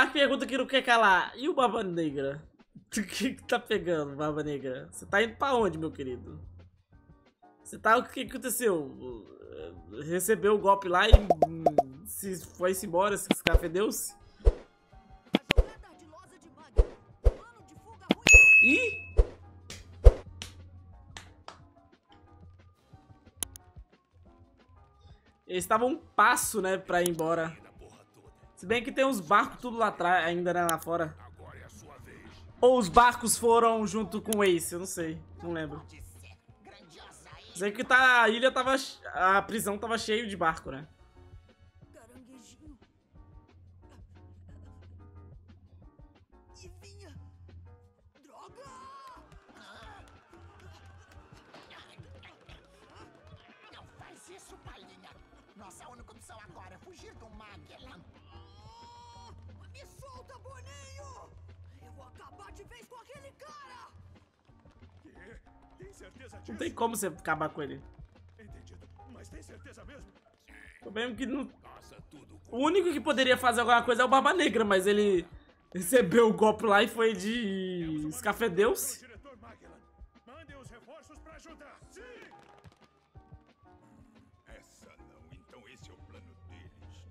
a pergunta que não quer calar. E o Barba Negra? O que tá pegando, Barba Negra? Você tá indo pra onde, meu querido? Você tá... O que aconteceu? Recebeu o golpe lá e... se foi-se embora, se escafedeu-se? Ih! Eles estavam um passo, né, pra ir embora. Se bem que tem uns barcos tudo lá atrás, ainda, né, lá fora. Ou os barcos foram junto com o Ace, eu não sei, não lembro. Sei que tá, a ilha tava, a prisão tava cheio de barco, né? Caranguejinho. E vinha. Droga! Não faz isso, palhinha. Nossa única opção agora é fugir do Magellan. Me solta, Boninho! Eu vou acabar de vez com aquele cara! Tem certeza disso? Não tem como você acabar com ele. Entendido. Mas tem certeza mesmo? Tô vendo que não... Faça tudo O único que poderia fazer alguma coisa é o Barba Negra, mas ele recebeu o golpe lá e foi de... escafedeu-se. Diretor Magellan. Mandem os reforços pra ajudar. Sim! Essa não. Então esse é o plano deles.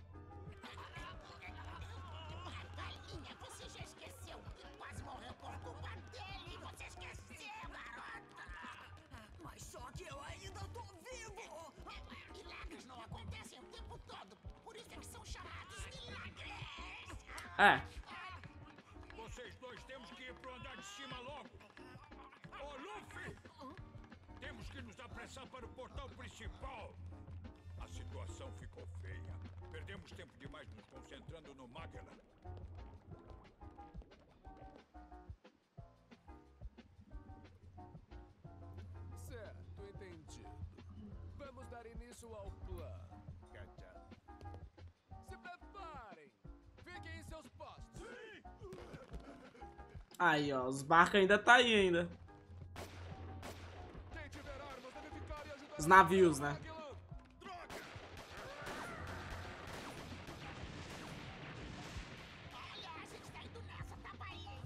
Palhinha, você já esqueceu. Quase morreu por culpa dele. Você esqueceu, garota. Mas só que eu ainda tô vivo! Milagres não acontecem o tempo todo. Por isso é que são chamados milagres. É. Vocês dois temos que ir pro andar de cima logo. Ô, Luffy! Temos que nos apressar para o portão principal. A situação ficou feia. Perdemos tempo demais nos concentrando no Magellan. Certo, entendido. Vamos dar início ao plano. Se preparem! Fiquem em seus postos! Aí, ó, os barcos ainda tá aí ainda. Quem tiver armas deve ficar e ajudar Os navios, né? Magellan. Olha, a gente tá indo nessa, tá, palhinha?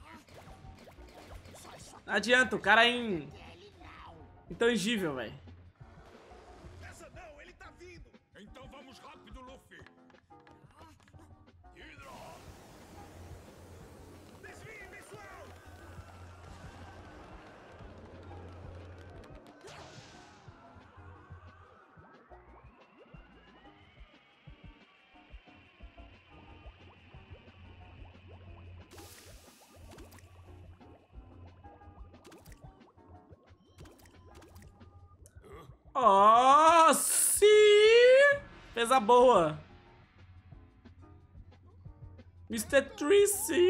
Não adianta, o cara é Ele não. intangível, velho. Essa não, ele tá vindo! Então vamos rápido, Luffy! Hydro! Desvie, pessoal! Ó, sim! Pesa boa. Mr. Tracy.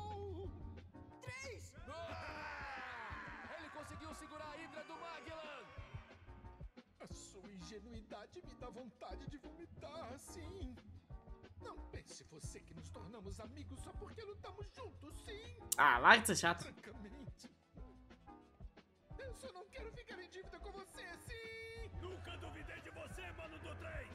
Três! Ele conseguiu segurar a Hydra do Magellan! A sua ingenuidade me dá vontade de vomitar assim. Não pense você que nos tornamos amigos só porque lutamos juntos, sim. Ah, larga de ser chato. Francamente. Eu só não quero ficar em dívida com você, sim. Nunca duvidei de você, mano do 3!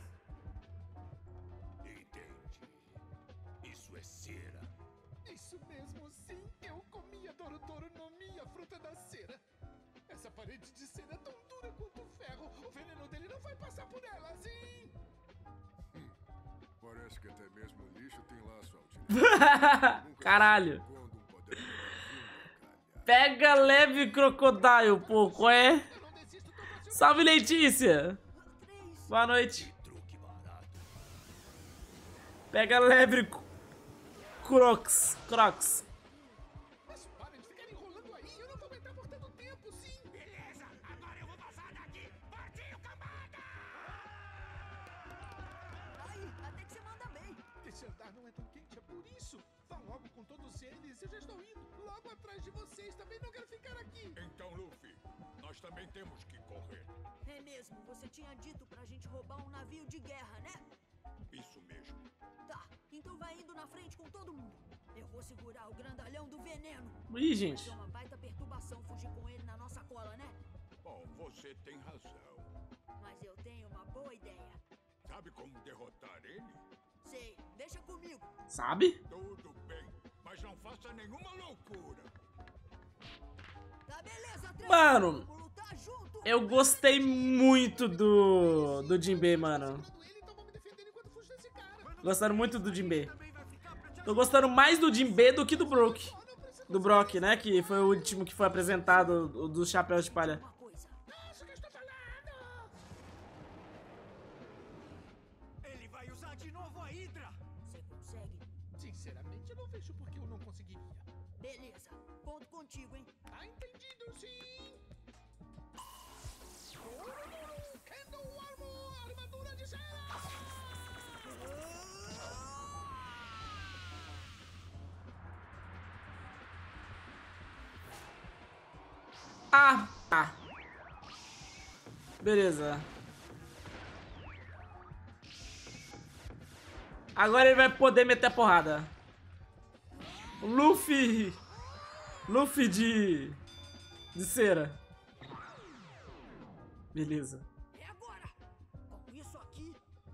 Entende. Isso é cera. Isso mesmo, sim. Eu comia Dorodoro no Mi, a fruta da cera. Essa parede de cera é tão dura quanto ferro. O veneno dele não vai passar por ela, sim. Parece que até mesmo o lixo tem lá sua utilidade. Nunca Caralho. sabe quando um poder calhar. Pega leve, Crocodile, pô, qual é? Eu não desisto, tô pra Salve, Letícia. Três! Boa noite. Truque barato. Pega leve, Crocs. Mas parem de ficar enrolando aí. Eu não vou aguentar por tanto tempo, sim. Beleza, agora eu vou passar daqui. Partiu, cambada! Aí, até que você manda bem! Esse andar não é tão quente, é por isso. Vá logo com todos eles. Eu já estou indo logo atrás de vocês. Também não quero ficar aqui. Então, Luffy, nós também temos que correr. É mesmo, você tinha dito pra gente roubar um navio de guerra, né? Isso mesmo. Tá, então vai indo na frente com todo mundo. Eu vou segurar o grandalhão do veneno. Ih, Vai gente. ser uma baita perturbação fugir com ele na nossa cola, né? Bom, você tem razão. Mas eu tenho uma boa ideia. Sabe como derrotar ele? Sei, deixa comigo. Sabe? Tudo mas não faça nenhuma loucura. Tá beleza, três. Mano, Vamos lutar junto. eu gostei muito do Jinbe, mano. Então vou me defender enquanto fujo desse cara. Gostando muito do Jinbe. Tô gostando mais do Jinbe do que do Brock. Do Brock, né? Que foi o último que foi apresentado, o dos chapéus de palha. Uma coisa. Isso que eu estou falando. Ele vai usar de novo a Hydra. Você consegue? Sinceramente, eu não vejo por que eu não conseguiria. Beleza. Conto contigo, hein? Tá entendido, sim. Candle Armor, armadura de cera. Ah, tá. Beleza. Agora ele vai poder meter a porrada. O Luffy. Luffy de cera. Beleza. É agora. Com isso aqui.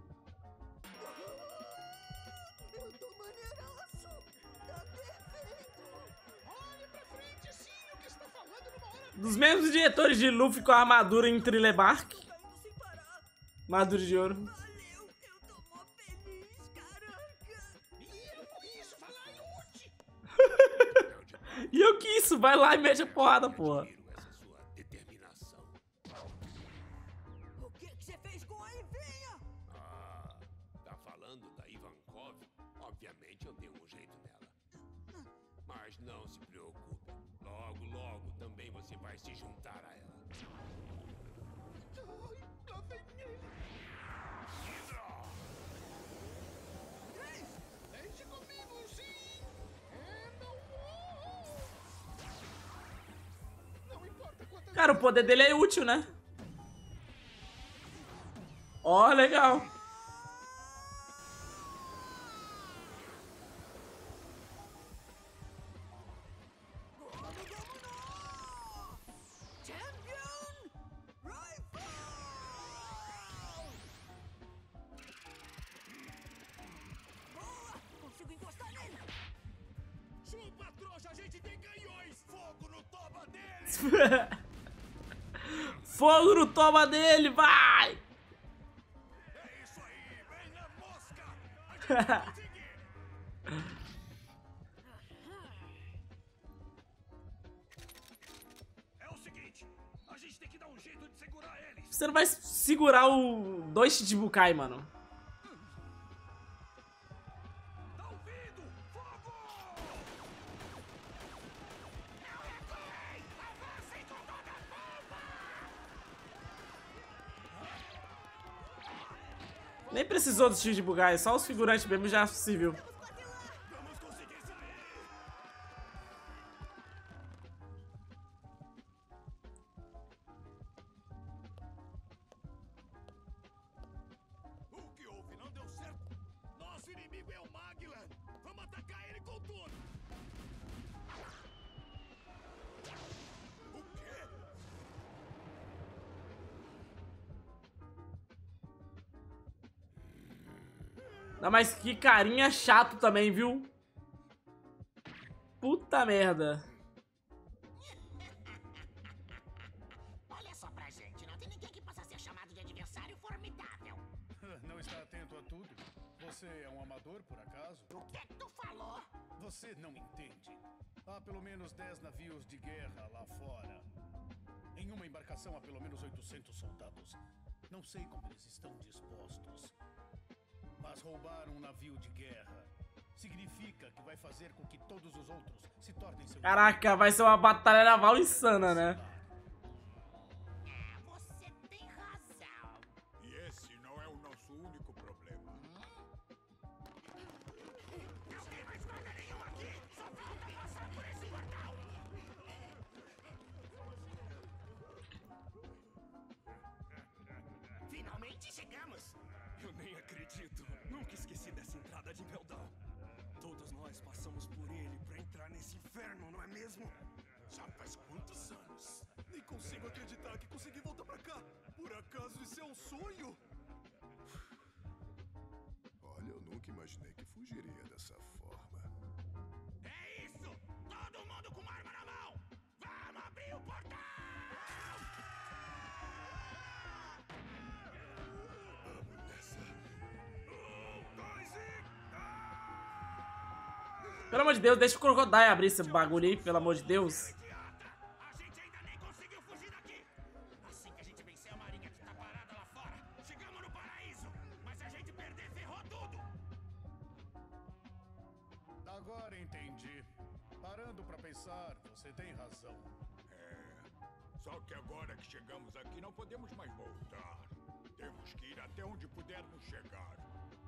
Eu tô maneiraço. Tá perfeito. Olhe pra frente, sim, o que está falando numa hora. Dos mesmos diretores de Luffy com a armadura em Thriller Bark. Tô caindo sem parar. Armadura de ouro. Valeu. Eu tô mó feliz, caraca. Isso, vai lá e lute. E eu que isso? Vai lá e mete a porrada, porra. Essa sua determinação. O que você fez com a Ivinha? Ah, tá falando da Ivankov? Obviamente eu dei um jeito nela. Mas não se preocupe. Logo, logo também você vai se juntar a ela. Ai, lá vem ele. Três, deixe comigo, sim. Não importa quantas Cara, o poder dele é útil, né? Ó, legal. Champion Rifle! Boa! Consigo encostar nele! Chupa, trouxa, a gente tem canhões. Fogo no toba dele. Fogo no toma dele, vai! É isso aí, vem na mosca. A gente vai conseguir. É o seguinte, a gente tem que dar um jeito de segurar eles. Você não vai segurar o 2 Shichibukai, mano. Tá ouvindo? Fogo! Nem precisou do Shichibukai, só os figurantes mesmo já serviu. Vamos conseguir sair. O que houve? Não deu certo? Nosso inimigo é o Maglan. Vamos atacar ele com tudo. O quê? Não, mas que carinha chato também, viu? Puta merda. Olha só pra gente, não tem ninguém que possa ser chamado de adversário formidável. Não está atento a tudo? Você é um amador, por acaso? O que é que tu falou? Você não entende. Há pelo menos 10 navios de guerra lá fora. Em uma embarcação há pelo menos 800 soldados. Não sei como eles estão dispostos. Mas roubar um navio de guerra significa que vai fazer com que todos os outros se tornem seu Caraca, vai ser uma batalha naval insana, né? É, você tem razão. E esse não é o nosso único problema. Não tem mais nada nenhum aqui. Só falta passar por esse portal. Finalmente chegamos. Eu nem acredito. Nunca esqueci dessa entrada de Meldal. Todos nós passamos por ele pra entrar nesse inferno, não é mesmo? Já faz quantos anos? Nem consigo acreditar que consegui voltar pra cá. Por acaso isso é um sonho? Olha, eu nunca imaginei que fugiria dessa forma. É Pelo amor de Deus, deixa o Crocodile abrir esse bagulho aí, pelo amor de Deus. A gente ainda nem conseguiu fugir daqui. Assim que a gente vencer a marinha que tá parada lá fora, chegamos no paraíso. Mas se a gente perder, ferrou tudo. Agora entendi. Parando pra pensar, você tem razão. Só que agora que chegamos aqui, não podemos mais voltar. Temos que ir até onde pudermos chegar.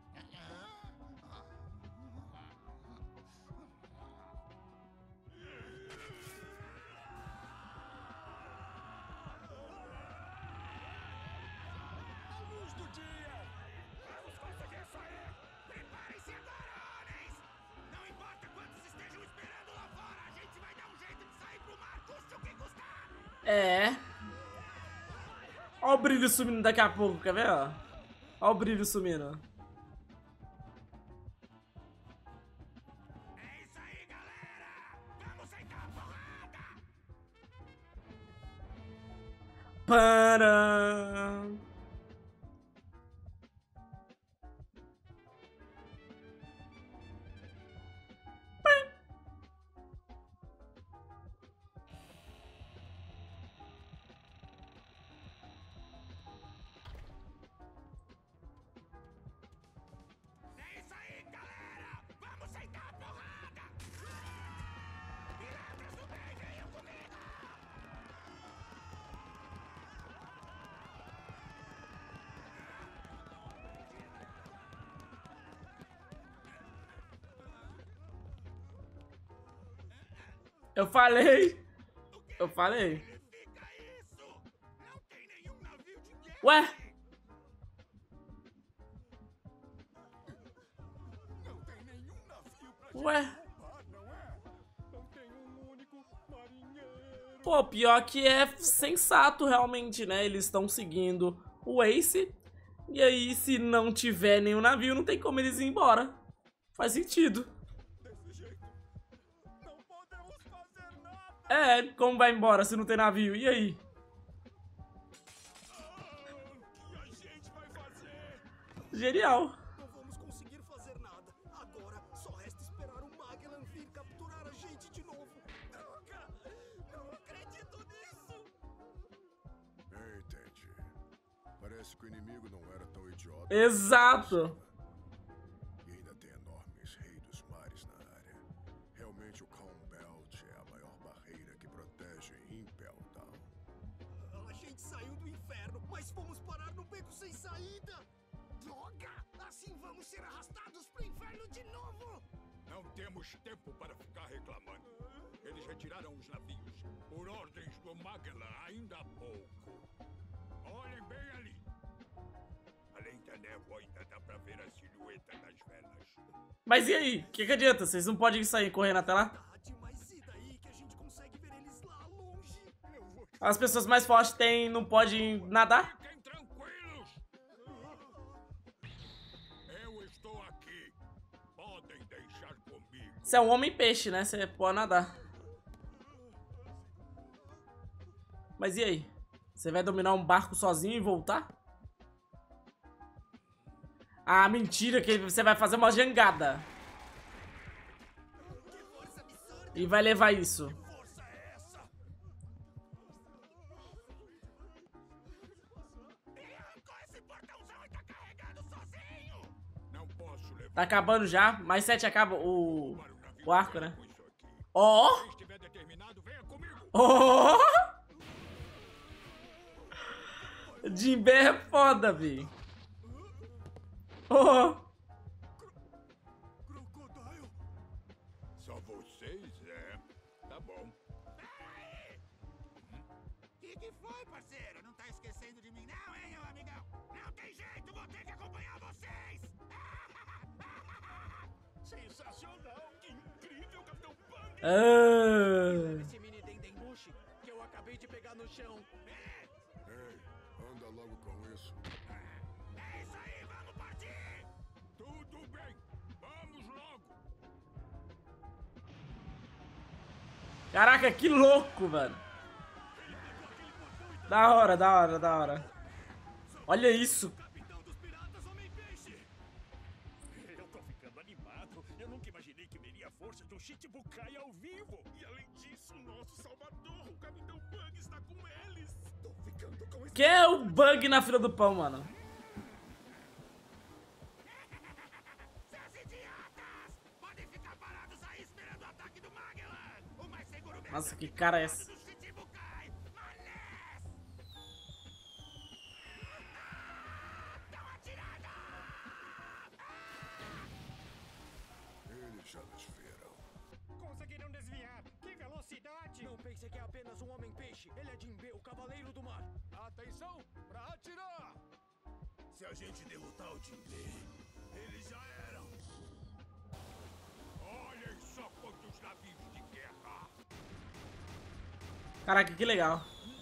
A luz do dia. Vamos conseguir sair. Preparem-se agora, homens. Não importa quantos estejam esperando lá fora, a gente vai dar um jeito de sair pro mar, custe o que custar. É. Ó o brilho sumindo daqui a pouco, quer ver, ó? Ó o brilho sumindo. É isso aí, galera. Vamos sentar a porrada. Para. É isso aí, galera. Vamos sentar a porrada. Pilantres do bem, venham comigo. Eu falei. Eu falei. Significa isso? Não tem nenhum navio de guerra. Ué? Não tem nenhum navio pra Ué? derrubar, não é? Não tem um único marinheiro. Pô, pior que é sensato realmente, né? Eles estão seguindo o Ace. E aí, se não tiver nenhum navio, não tem como eles ir embora. Faz sentido. Desse jeito, não podemos fazer nada. É, como vai embora se não tem navio? E aí? O que a gente vai fazer? Genial. Não vamos conseguir fazer nada. Agora só resta esperar o Magellan vir capturar a gente de novo. Droga! Não acredito nisso! Entendi. Parece que o inimigo não era tão idiota. Exato. E ainda tem enormes reis dos mares na área. Realmente o Calm Belt é a maior barreira que protege Impel Down. A gente saiu do inferno, mas fomos parar no beco sem saída. Droga! Assim vamos ser arrastados pro inferno de novo! Não temos tempo para ficar reclamando. Eles retiraram os navios por ordens do Magellan ainda há pouco. Olhem bem ali. Além da névoa, ainda dá pra ver a silhueta das velas. Mas e aí? O que adianta? Vocês não podem sair correndo até lá? Mas e daí que a gente consegue ver eles lá longe? Eu vou As pessoas mais fortes não podem nadar? Fiquem tranquilos. Eu estou aqui. Podem deixar comigo. Você é um homem-peixe, né? Você pode nadar. Mas e aí? Você vai dominar um barco sozinho e voltar? Ah, mentira, que você vai fazer uma jangada. E vai levar isso. força é essa? Ele arrancou esse portãozão e tá carregando sozinho! Não posso levar Tá acabando já. Mais 7 acaba o para o navio. o arco, né? Com isso aqui. Ó! Quem estiver determinado, venha comigo. Ó! Jinbe é foda, vi. Ó! Crocodile! Só vocês, é? Tá bom. Que foi, parceiro? Não tá esquecendo de mim não, hein, meu amigão? Não tem jeito, vou ter que acompanhar vocês! Sensacional! Que incrível, Capitão Panda! Ah. Esse mini Dendenbushi que eu acabei de pegar no chão. Ei, anda logo com isso. É isso aí, vamos partir! Tudo bem. Vamos logo. Caraca, que louco, velho. Da hora, da hora, da hora. Olha isso. Capitão dos Piratas Homem-Peixe! Eu tô ficando animado. Eu nunca imaginei que veria a força do Shichibukai ao vivo. E além disso, o nosso salvador, o Capitão Bug, está com eles. Tô ficando com esse... Que é o Bug na fila do pão, mano? Seus idiotas! Podem ficar parados aí esperando o ataque do Magellan. O mais seguro mesmo. Nossa, que cara é esse? Do Shichibukai. Manes! Dá uma tirada! Eles já nos viram. Conseguiram desviar. Que velocidade! Não pense que é apenas um homem-peixe. Ele é Jinbe, o Cavaleiro do Mar. Atenção, pra atirar! Se a gente derrotar o Jinbe, eles já eram. Olhem só quantos navios de guerra. Caraca, que legal.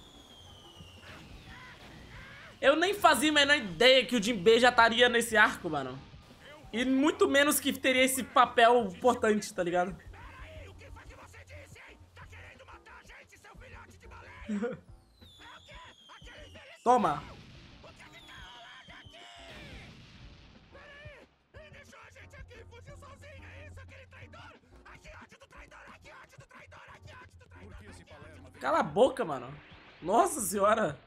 Eu nem fazia a menor ideia que o Jinbe já estaria nesse arco, mano. E muito menos que teria esse papel importante, tá ligado? Peraí, o que foi que você disse, hein? Tá querendo matar a gente, seu filhote de baleia? É o quê? Aquele infeliz... Toma. O que tá rolando aqui? Peraí, ele deixou a gente aqui e fugiu sozinho, é isso? Aquele traidor? Ai, que ódio do traidor, ai, que ódio do traidor, ai, que ódio do traidor. Por que esse Palerma veio? Cala a boca, mano. Nossa senhora.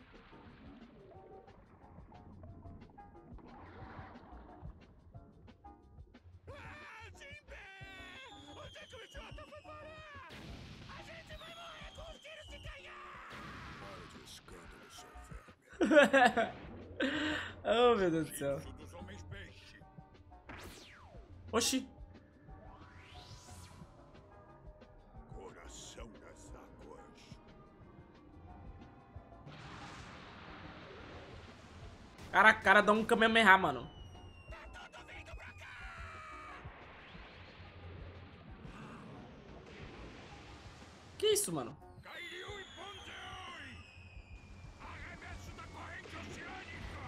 Ah, Jinbe! Onde é que o idiota foi parar? A gente vai morrer com os tiros de canhão! Para de escândalo, seu verme. Oh, meu Deus do céu. Isso dos homens peixe. Oxi. Coração das águas. Caraca, o cara dá um Kamehameha, mano. Tá tudo vindo pra cá! Que isso, mano? Kairyu e Ponzeoi! Arremesso da corrente oceânica!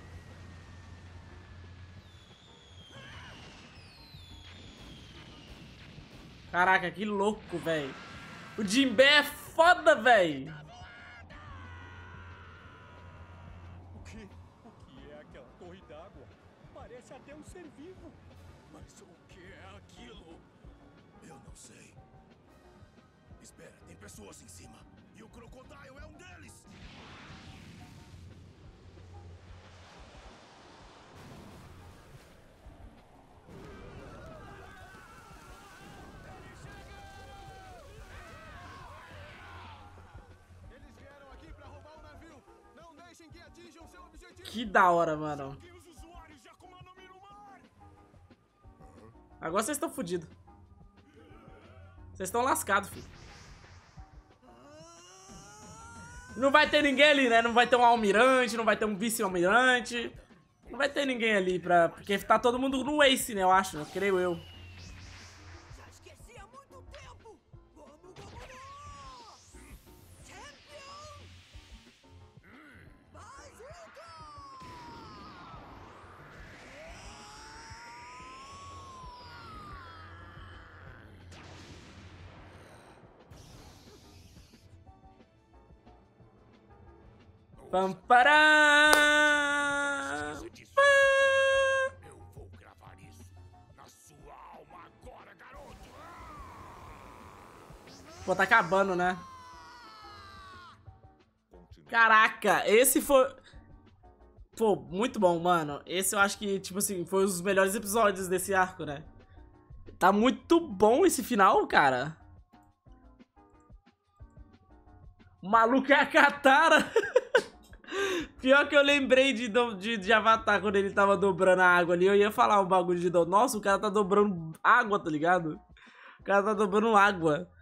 Caraca, que louco, velho. O Jinbe é foda, velho. O que é aquela torre d'água? Parece até um ser vivo. Mas o que é aquilo? Eu não sei. Espera, tem pessoas em cima. E o Crocodile é um deles! Eles vieram aqui pra roubar o navio. Não deixem que atinjam seu objetivo. Que da hora, mano. E os usuários de Akuma no Mi no mar! Agora vocês estão fodidos. Vocês estão lascados, filho. Não vai ter ninguém ali, né? Não vai ter um almirante, não vai ter um vice-almirante. Não vai ter ninguém ali pra... Porque tá todo mundo no Ace, né? Eu acho, creio eu. Já esqueci há muito tempo! Vamos, vamos, vamos! Champion! Bazooka! Pam, pará! Eu vou gravar isso na sua alma agora, garoto! Pô, tá acabando, né? Caraca, esse foi... Pô, muito bom, mano. Esse eu acho que, tipo assim, foi um dos melhores episódios desse arco, né? Tá muito bom esse final, cara. O maluco é a Katara. Pior que eu lembrei de Avatar quando ele tava dobrando a água ali. Eu ia falar um bagulho de... Nossa, o cara tá dobrando água, tá ligado? O cara tá dobrando água.